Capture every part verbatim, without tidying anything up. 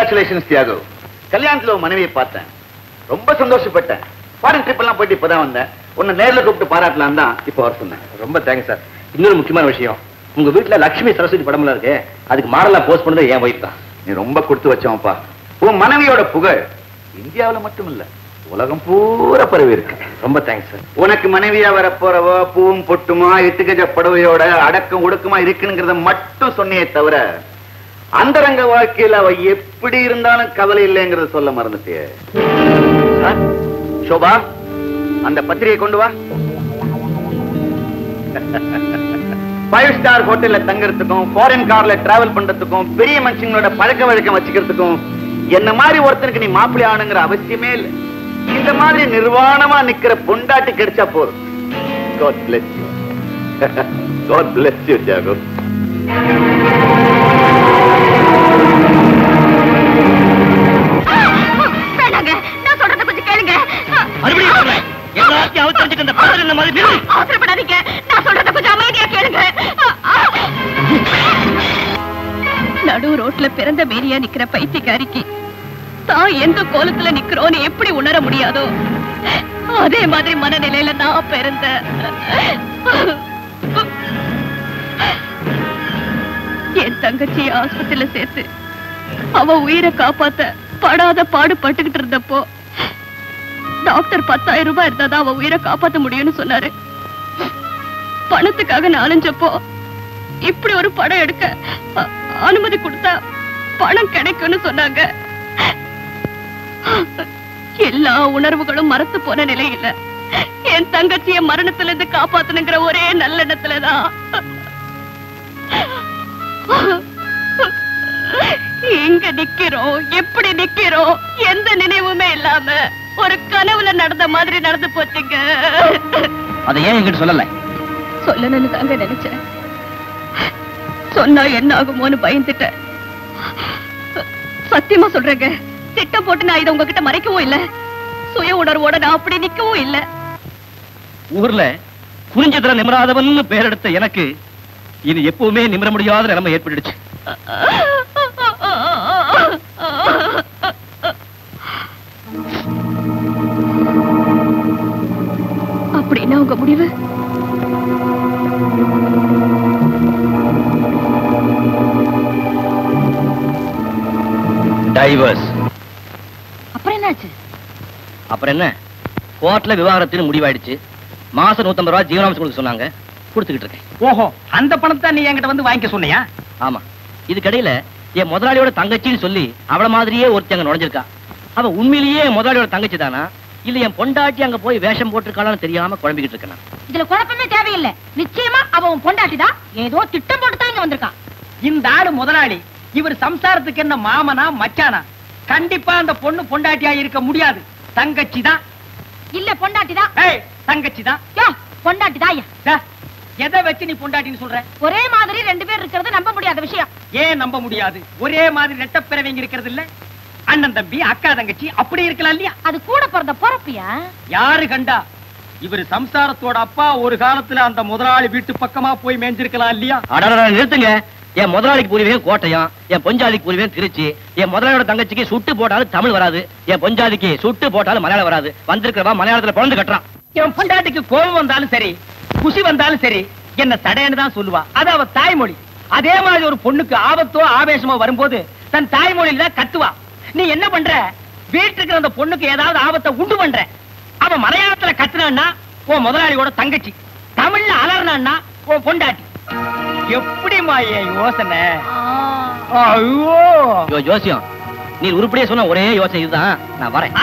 Congratulations Thiyagu. கல்யாணத்துல மனைவியை பார்த்தேன், ரொம்ப சந்தோஷப்பட்டேன். ஃபாரின் ட்ரிப் எல்லாம் போயிட்டு இப்பதான் வந்தேன். உன்னை நேர்ல கூப்பிட்டு பாராட்டலாம் தான் இப்ப வர சொன்னேன். ரொம்ப தேங்க்ஸ் சார். இன்னொரு முக்கியமான விஷயம், உங்க வீட்டுல லட்சுமி சரஸ்வதி படம்லாம் இருக்கு, அதுக்கு மாடலா போஸ்ட் பண்ணது என் ஒய்ஃப் தான். நீ ரொம்ப கொடுத்து வச்சோம்ப்பா. உன் மனைவியோட புகழ் இந்தியாவில மட்டும் இல்ல, உலகம் பூரா பரவி இருக்கு. ரொம்ப தேங்க்ஸ் சார். உனக்கு மனைவியா வரப்போறவோ பூவும் பொட்டுமா எட்டுக்கஜ படவையோட அடக்கம் ஒடுக்கமா இருக்குங்கிறத மட்டும் சொன்னியே தவிர அந்தரங்க வாழ்க்கையில் அவ எப்படி இருந்தாலும் கவலை இல்லைங்கிறத சொல்ல மறந்துட்டியே. சோபா, அந்த பத்திரிகை கொண்டு வா. ஃபைவ் ஸ்டார் ஹோட்டல்ல தங்கறதுக்கும் ஃபாரின் கார்ல டிராவல் பண்றதுக்கும் பெரிய மனுஷங்களோட பழக்க வழக்கம் வச்சுக்கிறதுக்கும் என்ன மாதிரி ஒருத்தருக்கு நீ மாப்பிள்ளை ஆகணுங்கிற அவசியமே இல்லை. இந்த மாதிரி நிர்வாணமா நிக்கிற பொண்டாட்டி கிடைச்சா போதும். God bless you. God bless you, Thiago. வேண்டாங்க, நான் சொல்றத கொஞ்சம் கேளுங்க. மறுபடியும் சொல்றேன், எல்லாத்தையும் அவசரிச்சுட்டு இந்த பதற இந்த மாதிரி அவசரப்படாதீங்க, நான் சொல்றத கொஞ்சம் அமைதியா கேளுங்க. நடு ரோட்ல பிறந்த மேரியா நிக்கிற பைத்தியக்காரிக்கு தான் எந்த கோலத்துல நிக்கிறோன்னு எப்படி உணர முடியாதோ அதே மாதிரி மனநிலையில நான் பிறந்த. என் தங்கச்சி ஆஸ்பத்திரியில சேர்த்து அவ உயிரை காப்பாத்த படாத பாடு பட்டுக்கிட்டு இருந்தப்போ டாக்டர் பத்தாயிரம் ரூபாய் இருந்தாதான் அவ உயிரை காப்பாத்த முடியும்னு சொன்னாரு. பணத்துக்காக நாலஞ்சப்போ இப்படி ஒரு படம் எடுக்க அனுமதி கொடுத்தா பணம் கிடைக்கும்னு சொன்னாங்க. எல்லா உணர்வுகளும் மறத்து போன நிலையில என் தங்கச்சிய மரணத்துல இருந்து காப்பாத்தணுங்கிற ஒரே நல்லெண்ணத்துலதான் எங்க நிக்கிறோம், எப்படி நிக்கிறோம், எந்த நினைவுமே இல்லாம ஒரு கனவுல நடந்த மாதிரி நடந்து போச்சுங்க. அதை ஏன் என்கிட்ட சொல்லல? சொல்லணும்னு தாங்க நினைச்சேன். சொன்னா என்ன ஆகுமோன்னு பயந்துட்டேன். சத்தியமா சொல்றேங்க, திட்டம் போட்டு நான் இதை உங்ககிட்ட மறைக்கவும் இல்ல, சுய உணர்வோட நான் அப்படி நிக்கவும் இல்ல. ஊர்ல குறிஞ்சதுல நிமிராதவன் பேரெடுத்த எனக்கு இது எப்பவுமே நிமிர முடியாத நிலைமை ஏற்பட்டுடுச்சு. அப்படின்னா உங்க முடிவு? டைவர்ஸ். அப்புறம் என்னாச்சு? அப்புறம் என்ன, கோர்ட்ல விவாகரத்துன்னு முடிவாயிடுச்சு. மாசம் நூத்தம்பது ரூபாய் ஜீவனாம்சம் கொடுக்க சொன்னாங்க, கொடுத்துக்கிட்டு இருக்கேன். ஓஹோ, அந்த பணத்தை நீ என்கிட்ட வந்து வாங்கிக்க சொன்னியா? ஆமா. இதுக்கடையில என் முதலாளியோட தங்கச்சின்னு சொல்லி அவள மாதிரியே ஒருத்தி அங்க நுழைஞ்சிருக்கா. அவ உண்மையிலேயே முதலாளியோட தங்கச்சி தானா இல்ல என் பொண்டாட்டி அங்க போய் வேஷம் போட்டிருக்காளான்னு தெரியாம குழம்பிக்கிட்டு இருக்கேன். இதுல குழப்பமே தேவையில்லை. நிச்சயமா அவ உன் பொண்டாட்டிதான். ஏதோ திட்டம் போட்டு தான் இங்க வந்திருக்கான். இந்த ஆளு முதலாளி, இவர் சம்சாரத்துக்கு என்ன மாமனா மச்சானா? கண்டிப்பா அந்த பொண்ணு பொண்டாட்டியா இருக்க முடியாது. தங்கச்சி தான். இல்ல பொண்டாட்டிதான். ஏய், தங்கச்சி தான். யோ, பொண்டாட்டிதான். எதை வச்சு நீ பொண்டாட்டின்னு சொல்ற? ஒரே மாதிரி ரெண்டு பேர் இருக்கிறது நம்ப முடியாத விஷயம். ஏன் நம்ப முடியாது? ஒரே மாதிரி ரெட்ட பிறவிங்க இருக்கிறது இல்ல? அண்ணன் தம்பி அக்கா தங்கச்சி அப்படி இருக்கலாம் இல்லையா? அது கூட பிறந்த பொறப்பியா? யாரு கண்டா? இவர் சம்சாரத்தோட அப்பா ஒரு காலத்துல அந்த முதலாளி வீட்டு பக்கமா போய் மேய்ஞ்சிருக்கலாம் இல்லையா? நிறுத்துங்க. என் முதலாளிக்கு புரிவேன் கோட்டையம், என் பொஞ்சாதிக்கு புரிவேன் திருச்சி. என் முதலாளியோட தங்கச்சிக்கு சுட்டு போட்டாலும் தமிழ் வராது, என் பொஞ்சாதிக்கு சுட்டு போட்டாலும் மலையாளம் வராது. வந்திருக்கிறவா மலையாளத்துல பிறந்து கட்டுறான். என் பொண்டாட்டிக்கு கோபம் வந்தாலும் சரி, குசி வந்தாலும் சரி, என்ன தடைன்னு தான் சொல்லுவா. அது அவ தாய்மொழி. அதே மாதிரி ஒரு பொண்ணுக்கு ஆபத்தோ ஆவேசமோ வரும்போது தன் தாய்மொழியில தான் கத்துவா. நீ என்ன பண்ற? வீட்டுக்கு அந்த பொண்ணுக்கு ஏதாவது ஆபத்தை உண்டு பண்ற. அவன் மலையாளத்துல கத்துனான்னா உன் முதலாளியோட தங்கச்சி, தமிழ்ல அலர்னான்னா உன் பொண்டாட்டி. எப்படிமா என் யோசனை? ஐயோ ஜோசியம், நீ உருப்படியே சொன்ன ஒரே யோசனை இதுதான். நான் வரேன்.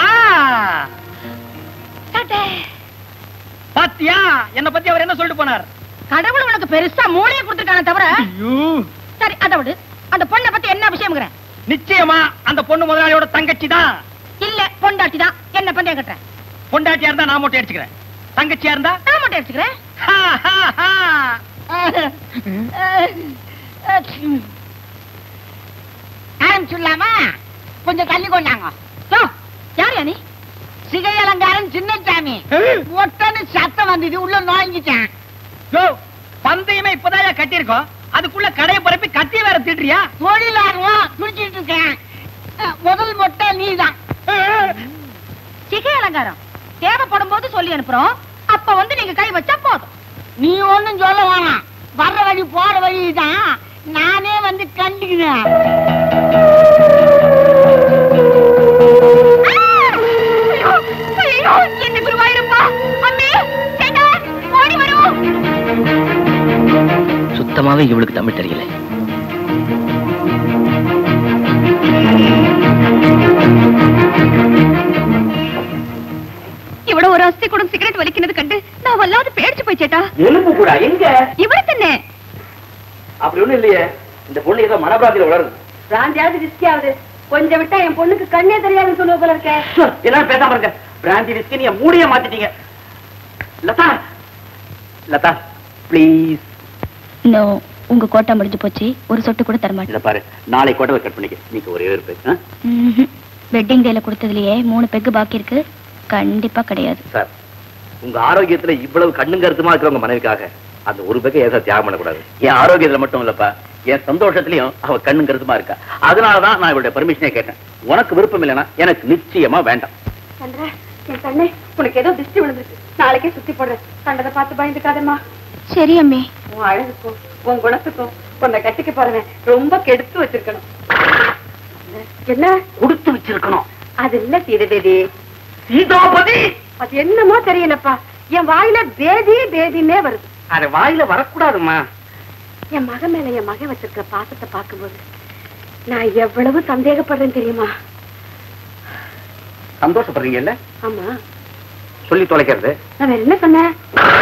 பாத்தியா என்ன பத்தி அவர் என்ன சொல்லிட்டு போனார்? கடவுள் உனக்கு பெருசா மூளையை கொடுத்துருக்கானே தவிர. சரி, அதை விடு. அந்த பொண்ணை பத்தி என்ன விஷயம்? நிச்சயமா அந்த பொண்ணு முதலாளியோட தங்கச்சி தான். இல்ல பொண்டாட்டி தான். என்ன பந்தயம் கட்டுறேன்? பொண்டாட்டியா இருந்தா நான் மட்டும் அடிச்சுக்கிறேன், தங்கச்சியா இருந்தா நான் மட்டும் அடிச்சுக்கிறேன். சொல்லாமா? கொஞ்சம் தள்ளி கொண்டாங்க. யார் நீ? சிகை அலங்காரம் சின்னசாமி. ஒட்டன்னு சத்தம் வந்தது, உள்ள நோய்ஞ்சிட்டேன். பந்தயமே இப்பதான் கட்டியிருக்கோம், அதுக்குள்ள கடையை பரப்பி கத்தி வேற திட்டுறியா? தொழில் ஆர்வம் துடிச்சிட்டு இருக்கேன். முதல் மொட்டை நீதான். சிகை அலங்காரம் தேவைப்படும் போது சொல்லி அனுப்புறோம். அப்ப வந்து நீங்க கை வச்சா போதும். நீ ஒண்ணும் சொல்ல வேணாம். வர்ற வழி போற வழிதான் நானே வந்து கண்டுக்கிறேன். என்ன குருவாயிருப்பா, அம்மே ஓடி வரும். சுத்தமாவே இவளுக்கு தமிழ் தெரியல. இவட ஒரு அஸ்தி கூட சிகரெட் வலிக்கிறது கண்டு நான் வல்லாது பேடிச்சு போயிச்சேட்டா. எலும்பு கூட எங்க இவரு தானே? அப்படி ஒண்ணும் இல்லையே. இந்த பொண்ணு ஏதோ மனப்பிராந்தியில வளருது. பிராந்தியாவது விஸ்கியாவது கொஞ்சம் விட்டா என் பொண்ணுக்கு கண்ணே தெரியாதுன்னு சொல்லுவ போல இருக்க. என்ன பேசாம இருக்க? பிராந்தி விஸ்கி நீங்க மூடிய மாத்திட்டீங்க. லதா லதா ப்ளீஸ். நோ, உங்க கோட்டா முடிஞ்சு போச்சு. ஒரு சொட்டு கூட தர மாட்டேன். இத பாரு, நாளை கோட்டை கட் பண்ணிக்க. நீங்க ஒரே ஒரு பேக். வெட்டிங் டேல கொடுத்ததுலயே மூணு பெக்கு பாக்கி இருக்கு. கண்டிப்பா கிடையாது சார். உங்க ஆரோக்கியத்துல இவ்வளவு கண்ணும் கருத்துமா இருக்கிறவங்க மனைவிக்காக அந்த ஒரு பேக்கை ஏதா தியாகம் பண்ணக்கூடாது. என் ஆரோக்கியத்துல மட்டும் இல்லப்பா, என் சந்தோஷத்திலையும் அவ கண்ணும் கருத்துமா இருக்கா. அதனாலதான் நான் இவருடைய பர்மிஷனே கேட்டேன். உனக்கு விருப்பம் இல்லைன்னா எனக்கு நிச்சயமா வேண்டாம். சந்திரா, என் கண்ணே, உனக்கு ஏதோ திருஷ்டி விழுந்துருக்கு. நாளைக்கே சுத்தி போடுறேன். கண்டதை பார்த்து பயந்துக்காதம்மா. சரி அம்மே. உன் அழகுக்கும் உன் குணத்துக்கும் உன்னை கட்டிக்க போறவன் ரொம்ப கெடுத்து வச்சிருக்கணும். என்ன கொடுத்து வச்சிருக்கணும்? அது இல்ல சீதேவி. சீதாபதி அது என்னமோ தெரியலப்பா, என் வாயில பேதி பேதின்னே வருது. அது வாயில வரக்கூடாதுமா. என் மகன் மேல என் மகன் வச்சிருக்கிற பாசத்தை பார்க்கும்போது நான் எவ்வளவு சந்தேகப்படுறேன் தெரியுமா? சந்தோஷப்படுறீங்கல்ல? ஆமா, சொல்லி தொலைக்கிறது. நான் வேற என்ன சொன்னேன்?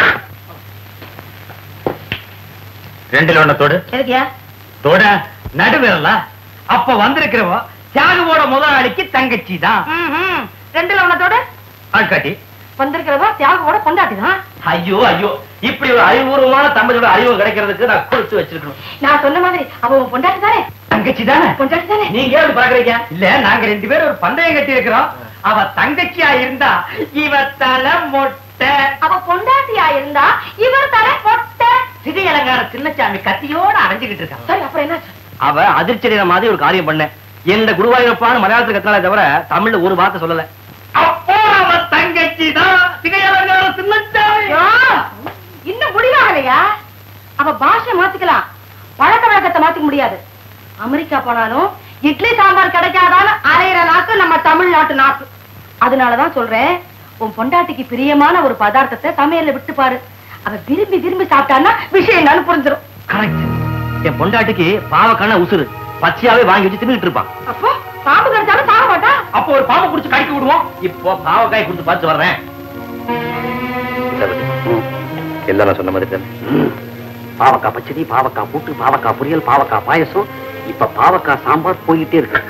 ரெண்டுல ஒண்ணு தோடு. எதுக்கியா தோட நடுவிரல. அப்ப வந்திருக்கிறவோ தியாகவோட முதலாளிக்கு தங்கச்சி தான். ரெண்டுல உனத்தோட ஆட்காட்டி வந்திருக்கிறதா தியாகவோட கொண்டாட்டிதான். ஐயோ ஐயோ, இப்படி ஒரு அறிவுபூர்வமான தம்பதியோட அறிவு கிடைக்கிறதுக்கு நான் கொடுத்து வச்சிருக்கணும். நான் சொன்ன மாதிரி அவ உன் பொண்டாட்டி தானே? தங்கச்சி தானே? பொண்டாட்டி தானே? நீங்க எப்படி பாக்குறீங்க? இல்ல, நாங்க ரெண்டு பேரும் ஒரு பந்தயம் கட்டி இருக்கிறோம். அவ தங்கச்சியா இருந்தா இவ தலை மொட்டை. அவ பொண்டாட்டியா இருந்தா இவர் தர பொட்ட. சிகை அலங்கார சின்னச்சாமி கத்தியோட அரைஞ்சுக்கிட்டு இருக்காங்க. சரி, அப்புறம் என்ன? அவ அதிர்ச்சியடைற மாதிரி ஒரு காரியம் பண்ண. என்ன குருவாயூரப்பான்னு மலையாளத்துக்கு கத்தினாலே தவிர தமிழ்ல ஒரு வார்த்தை சொல்லல. அப்போ அவ தங்கச்சி தான் சிகை அலங்கார சின்னச்சாமி. இன்னும் முடிவாகலையா? அவ பாஷை மாத்திக்கலாம், பழக்க வழக்கத்தை மாத்திக்க முடியாது. அமெரிக்கா போனாலும் இட்லி சாம்பார் கிடைக்காதான்னு அரையிற நாக்கு நம்ம தமிழ்நாட்டு நாக்கு. அதனாலதான் சொல்றேன், உன் பொண்டாட்டிக்கு பிரியமான ஒரு பதார்த்தத்தை சமையல்ல விட்டு பாரு. அவ விரும்பி விரும்பி சாப்பிட்டான்னா விஷயம் என்னன்னு புரிஞ்சிடும். கரெக்ட். என் பொண்டாட்டிக்கு பாவக்கான உசுறு பச்சையாவே வாங்கி வச்சு தின்னுட்டு இருப்பான். அப்போ பாம்பு கடிச்சாலும் சாக மாட்டா. அப்போ ஒரு பாம்பு குடிச்சு கடிக்க விடுவோம். இப்போ பாவக்காய் கொடுத்து பார்த்து வர்றேன். எல்லாம் நான் சொன்ன மாதிரி பாவக்காய் பச்சடி, பாவக்காய் கூட்டு, பாவக்காய் பொரியல், பாவக்காய் பாயசம், இப்ப பாவக்காய் சாம்பார் போயிட்டே இருக்கு.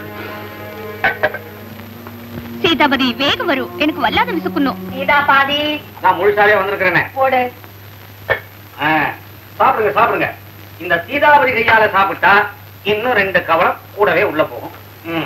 சீதாபதி வேக வரும், எனக்கு வல்லாத விசுக்கணும். சீதா பாதி நான் முழுசாவே வந்திருக்கிறேனே. போடு. சாப்பிடுங்க சாப்பிடுங்க. இந்த சீதாபதி கையால சாப்பிட்டா இன்னும் ரெண்டு கவலம் கூடவே உள்ள போகும். ம்.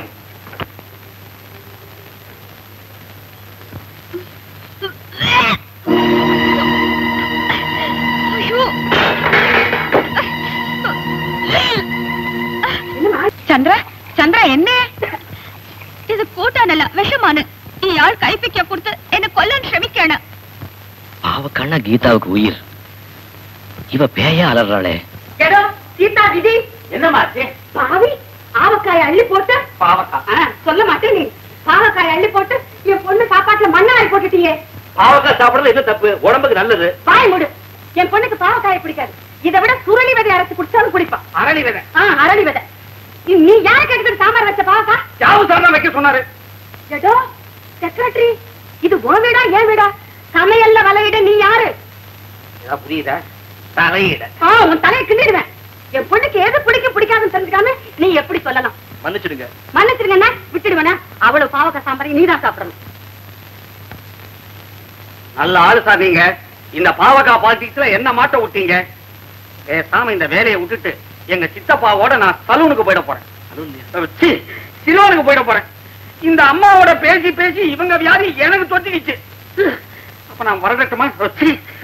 சந்திரா, சந்திரா என்ன இது? கூட்டானல விஷமானு இயாள் கைப்பிக்க கொடுத்து என்ன கொல்லன்னு ശ്രമിക്കാണ്. பாவக்கான கீதாவுக்கு உயிர். இவ பேயா அலறாளே. எடோ சீதா விதி என்னமாச்சு? பாவி, ஆவக்காய் அள்ளி போட்டு. பாவக்காய் சொல்ல மாட்டேன் நீ. பாவக்காய் அள்ளி போட்டு என் பொண்ணு சாப்பாட்டுல மண்ணாய் போட்டுட்டியே. பாவக்காய் சாப்பிடுறது என்ன தப்பு? உடம்புக்கு நல்லது. வாய் மூடு. என் பொண்ணுக்கு பாவக்காய் பிடிக்காது. இதை விட சுரளி விதை அரைச்சு குடிச்சாலும் குடிப்பா. அரளி விதை. அரளி விதை. நீ யாருக்கு எடுத்துட்டு சாம்பார் வச்ச பாவக்கா? ஜாவு சார் வைக்க சொன்னாரு. ஏதோ செக்ரட்டரி, இது உன் வீடா ஏன் வீடா? சமையல்ல வலையிட நீ யாரு? புரியுதா? தலையிட உன் தலையை கிண்டிடுவேன். என் பொண்ணுக்கு எது பிடிக்க பிடிக்காதுன்னு தெரிஞ்சுக்காம நீ எப்படி சொல்லலாம்? மன்னிச்சிடுங்க. மன்னிச்சிருங்க, விட்டுடுவேனா? அவ்வளவு பாவக்காய் சாம்பாரை நீதான் சாப்பிடணும். நல்ல ஆளு சார் நீங்க. இந்த பாவக்காய் பாலிடிக்ஸ்ல என்ன மாட்ட விட்டீங்க? பேசாம இந்த வேலையை விட்டுட்டு எங்க சித்தப்பாவோட நான் சலூனுக்கு போயிட போறேன். சிலோனுக்கு போயிட போறேன். இந்த அம்மாவோட பேசி பேசி இவங்க வியாதி எனக்கு தொட்டிடுச்சு. அப்ப நான் வரகட்டுமா?